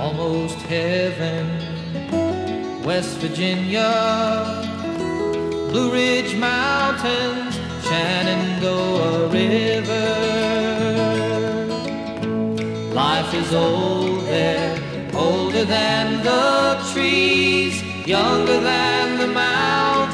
almost heaven. West Virginia, Blue Ridge Mountains, Shenandoah River. Life is old there, older than the trees, younger than the mountains.